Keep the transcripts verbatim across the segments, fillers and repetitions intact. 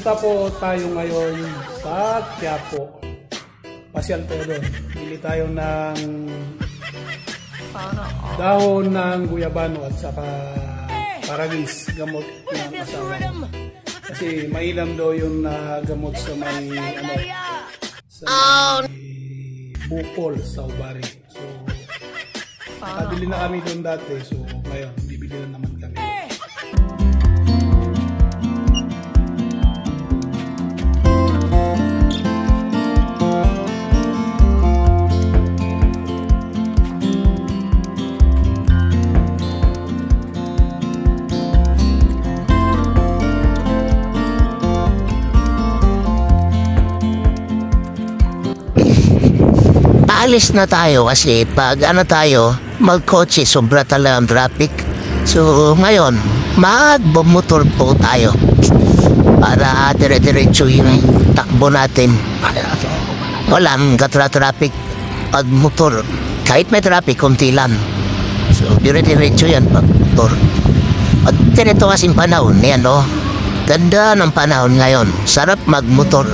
Punta po tayo ngayon sa Quiapo. Pasyal tayo doon. Bili tayo ng dahon ng guyabano at saka paragis, gamot ng asawa. Kasi mainam daw yung uh, gamot sa may ano, sa may bukol sa ubari. So, nakabili na kami doon dati. So, ngayon, bibili na naman kami. Alis na tayo kasi pag ano tayo, magkotse, sobra talaga ang traffic. So ngayon, magbumotor po tayo para dire-diretso yung takbo natin. Walang katra-traffic pag motor. Kahit may traffic, konti lang. So dire-diretso yan pag motor. At ganito kasing panahon, yan o. Ganda ng panahon ngayon. Sarap magmotor.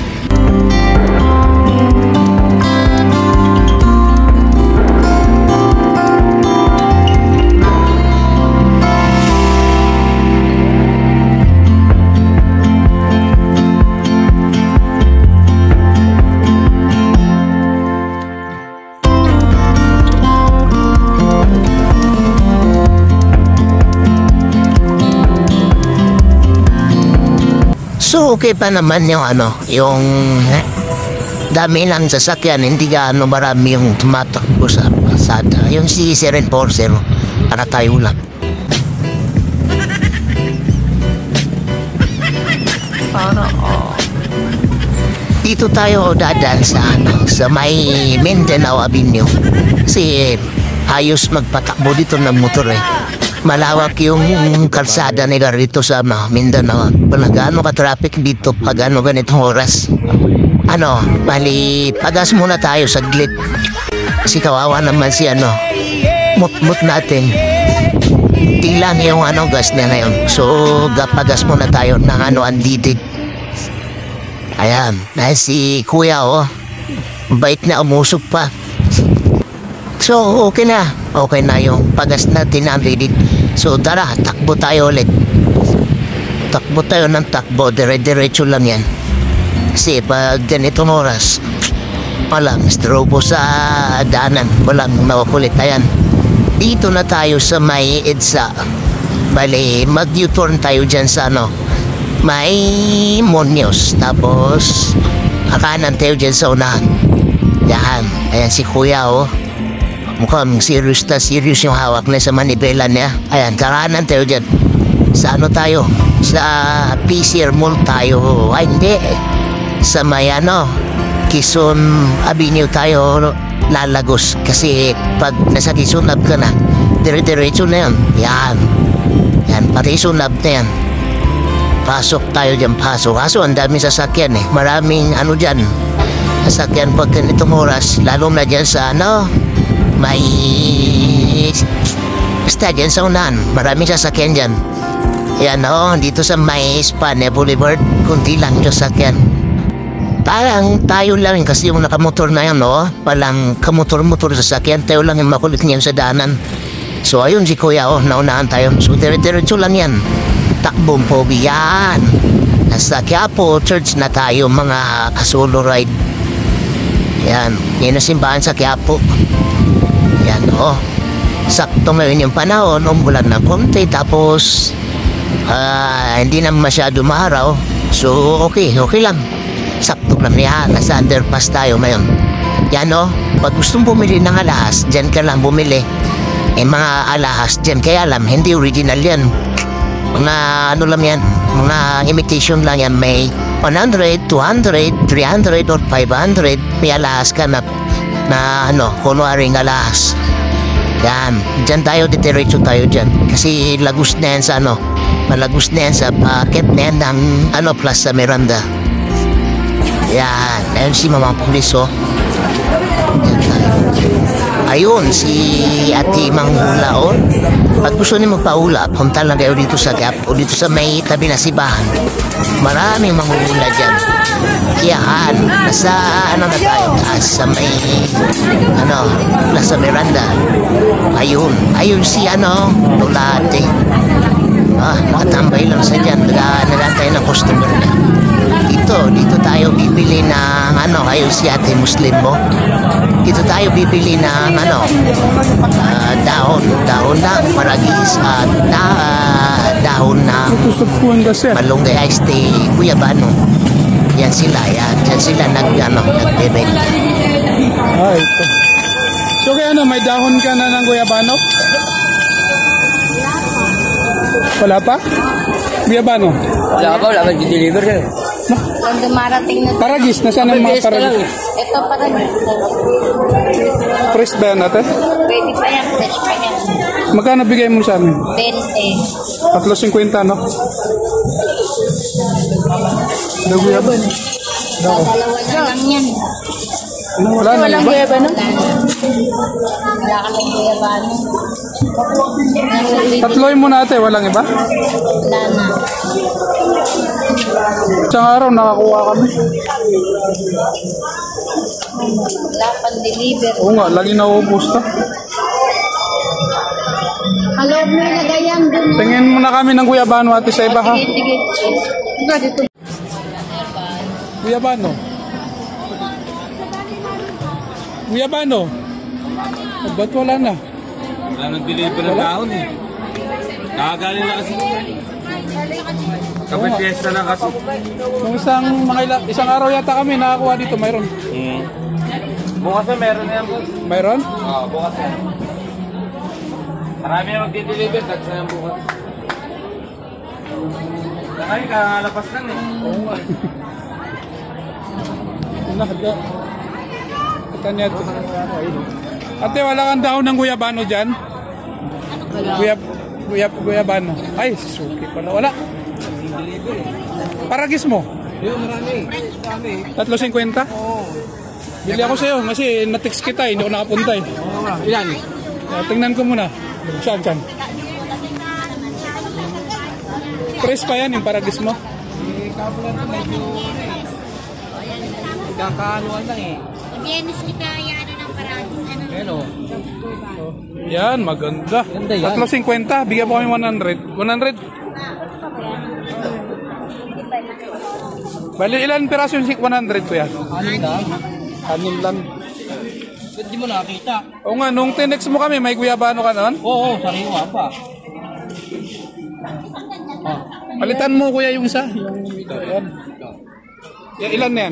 So okay pa naman yung ano, yung eh, dami ng sasakyan, hindi gaano marami yung tumatakbo sa pasada. Yung si seven forty, para tayo lang. Dito tayo dadaan sa ano, sa may Mindanao Avenue. Kasi ayos magpatakbo dito ng motor eh. Malawak yung kalsada nila rito sa uh, Mindanao. Pag gaano ka-traffic dito pag ano ganitong oras. Ano, bali, pagas muna tayo saglit. Kasi kawawa naman si ano, mut-mut natin. Tilang yung ano, gas na ngayon. So, pagas muna tayo ng ano, unleaded. Ayan, dahil si kuya oh, bait na umusog pa. So, okay na. Okay na yung pagas natin unleaded. So, tara, takbo tayo ulit. Takbo tayo ng takbo. Dire-diretso lang yan. Kasi pag ganitong oras, walang strobo sa daanan. Walang makukulit. Ayan. Dito na tayo sa may EDSA. Bali, mag-U-turn tayo dyan sa ano, may Muñoz. Tapos, kakanan tayo dyan sa unahan. Yan. Ayan si kuya oh. Mukhang serious na serious yung hawak na sa manibela niya. Ayan, kakanan tayo dyan. Sa ano tayo? Sa P C R Mall tayo. Ay, hindi. Sa may ano, Quezon Avenue tayo lalagos. Kasi pag nasa Quezon Ave ka na, dire-diretso na yan. Yan. Yan, pati Quezon Ave na yan. Pasok tayo dyan, pasok. Kaso ang daming sasakyan eh. Maraming ano dyan. Sasakyan pag ganitong oras. Lalo na dyan sa ano, may basta dyan sa unahan, maraming sasakyan dyan. Yan o, dito sa may Spania Boulevard, kunti lang yung sasakyan. Parang tayo lang kasi yung nakamotor na yan o, palang kamotor-motor sasakyan, tayo lang yung makulit niyan sa daanan. So ayun si kuya o, naunahan tayo. So dire-diretso lang yan. Takbong pobi yan. Nasa Quiapo Church na tayo mga kasolo ride. Yan, yan ang simbahan sa Quiapo. Yan o, sakto ngayon yung panahon, umulan na konti, tapos uh, hindi na masyado maaraw. So okay, okay lang. Sakto lang yan, nasa underpass tayo ngayon. Yan o, pag gustong bumili ng alahas, dyan ka lang bumili. Eh mga alahas dyan, kaya alam, hindi original yan. Mga ano lang yan, mga imitation lang yan. May one hundred, two hundred, three hundred or five hundred. May alahas ka na na ano, kunwaring alahas. Yan, dyan tayo, ditiretso tayo dyan. Kasi lagus na yan sa ano, malagus na yan sa paket na yan ng ano, plus sa Miranda. Yan, ayun si mamang pulis oh. Yan tayo. Ayun, si Ate Manghula oh. Pag gusto niyo magpaula, punta lang kayo dito sa Quiapo, dito sa may tabi na sibahan. Maraming mangungula dyan. Kiyaan, nasa ano na tayo, taas sa may, ano, nasa Miranda. Ayun, ayun si ano, Tulate. Ah, nakatambay lang sa dyan, nagatay ng customer na. Dito, dito tayo bibili ng ano, ayun si ate Muslim mo. Dito tayo bibili ng ano, uh, dahon, dahon ng maragis at da, uh, dahon ng malunggay iced tea, guyabano. Yan sila, yan. Yan sila nag, ano, nagbebenta. Ah, ito. So kaya ano, may dahon ka na ng guyabano? Wala pa? Guyabano? Wala pa, wala pa di-deliver ka. Kung dumarating na... Paragis, nasaan ang mga paragis? Ito paragis. Fresh ba yan natin? Pwede pa yan, fresh pa yan. Magkano bigay mo sa amin? twenty. Tatlo singkwenta, no? Naguyaban. Dalawa na lang yan. Ano, wala na Walang iba? guyabano? Wala kami guyabano. Tatloy mo natin, walang iba? Wala na. Isang araw nakakuha kami. Wala pang deliver. Oo nga, lagi naubos ka. Hello, may nagayang dun. Tingin muna kami ng guyabano ate sa iba ha. Sige, sige. Ito, dito. Guyabano. Guyabano. Oh, ba't wala na? Wala nang deliver ng dahon eh. Nakagaling na kasi. Kapag fiesta na kasi. Nung isang, mga ila, isang araw yata kami nakakuha dito, mayroon. Hmm. Bukas na meron na yan po. Mayroon? Oo, bukas na. Marami na magdi-deliver, that's na yan bukas. Nakay, kakalapas lang eh. Oo nga. Nahaga. Ito niya ito. Ate, wala kang dahon ng guyabano dyan? Guyab, guyab, guyabano. Ay, suki pala. Wala. Paragis mo? Yung marami. Marami. Tatlo singkwenta? Oo. Bili ako sa'yo kasi na-text kita eh. Hindi ako nakapunta eh. Oo nga. Ilan? Uh, tingnan ko muna. Saan, saan? Press pa yan yung paragis mo? Eh, kapulan ko medyo... Kakahaluan lang eh. Bienes kita yan ng parang ano. Pero... Yan, maganda. Ganda yan. Tatlo singkwenta. Bigyan mo kami one hundred. one hundred? Bali, ilan piraso yung one hundred ko yan? Anin lang? Anim lang. Ba't di mo nakita? Oo nga, nung tinext mo kami, may guyabano ka noon? Oo, sariwa pa. Oh. Palitan mo kuya yung isa. Yung ito, yan. Yan, ilan na yan?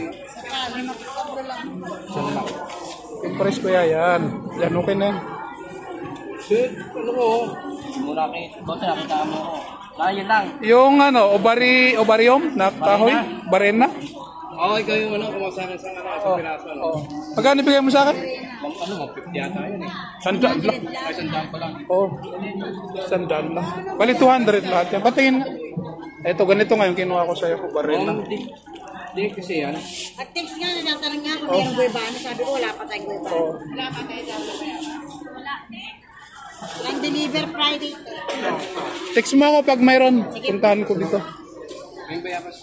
Yung price kuya, yan. Yan, okay na yan. Ano ko? Mo nakita. Ba't nakita mo ko? Layan lang. Yung ano, ovary, ovarium na kahoy? Barena? Oo, ikaw yung ano, kumasakin sa ano, sa piraso. Oo. Magkano bigay mo sa akin? Bang ano, fifty yata yun eh. Sandaan lang. Ay, sandaan pa lang. Oo. Sandaan lang. Bali, two hundred lahat yan. Patingin nga. Eto, ganito nga yung kinuha ko sa'yo ko, barena. Um, di, di kasi yan. At text nga, natatanong nga kung mayroong guyabano. Sabi ko, wala pa tayong guyabano. Oo. Wala pa tayong guyabano. Wala. Walang deliver Friday. Text mo ako pag mayroon. Puntahan ko dito. May bayapas.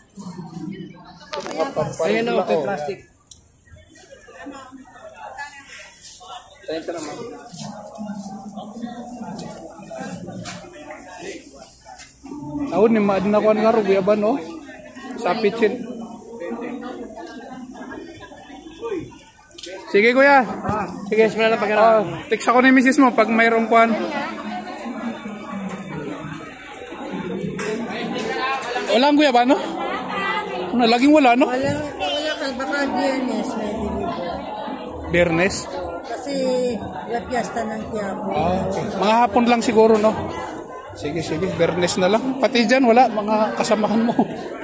Ayan Ayan o, o, plastic. Ito naman. Taon ni maad na ko nga ro guyaban oh. Sa pitchin. Sige kuya. Sige, Wala na pag oh, text ako ni misis mo pag mayroong kwan. Wala ang guyaban no? Ano, laging wala no? Wala, wala ka, baka biyernes may deliver. Biyernes. Kasi la fiesta ng Quiapo. Ah, okay. Mga hapon lang siguro no? Sige, sige. Biyernes na lang. Pati dyan wala, mga kasamahan mo.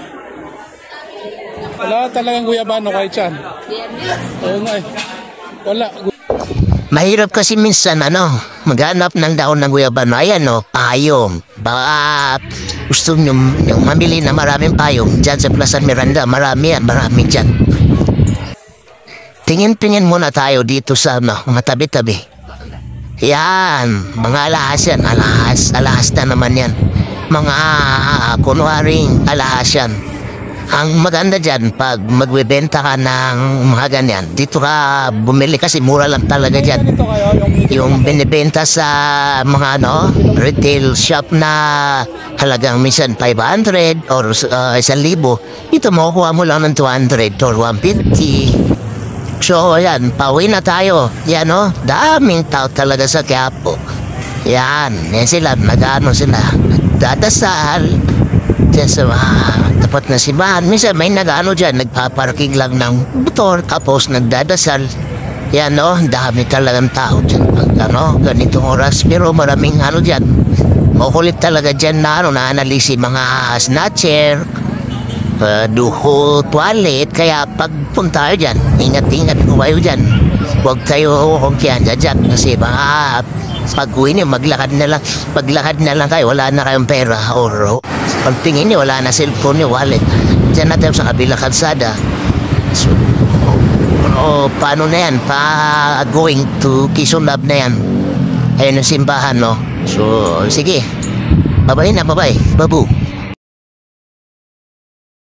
Wala talagang guyabano kahit saan. Oo nga eh. Wala. Mahirap kasi minsan ano, maghanap ng daon ng guyabano. Ayan o, payong. Baka gusto nyo, nyo mamili na maraming payong. Diyan sa Plaza Miranda, marami yan, marami dyan. Tingin-tingin muna tayo dito sa ano, mga tabi-tabi. Yan, mga alahas yan, alahas, alahas na naman yan. mga kunwaring alahas yan. Ang maganda dyan, pag magbebenta ka ng mga ganyan, dito ka bumili kasi mura lang talaga dyan. Ganito kayo, yung medium Yung binibenta sa mga ano, retail shop na halagang minsan five hundred or uh, isang libo, ito makukuha mo lang ng two hundred or one fifty. So, ayan, pauwi na tayo. Yan, oh, daming tao talaga sa Quiapo. Yan, yan sila, nag-ano sila, nagdadasal dyan sa mga tapat na simbahan. Minsan may nag-ano dyan, nagpaparking lang ng motor, tapos nagdadasal. Yan, oh, dami talagang tao dyan. Ano, ganitong oras, pero maraming ano dyan. Makulit talaga dyan na ano, na-analyse mga snatcher, uh, duho, toilet. Kaya pagpunta kayo dyan, ingat-ingat po kayo dyan. Huwag kayo hongkian dyan kasi baka pag-uwi niyo, maglakad na lang. Paglakad na lang kayo, wala na kayong pera. Or pagtingin niyo, wala na cellphone niyo, wallet. Diyan natin sa kabila kalsada. So, o, paano na yan? Pa going to Quezon Lab na yan. Ayun ang simbahan, no? So, sige. Babay na, babay. Babu.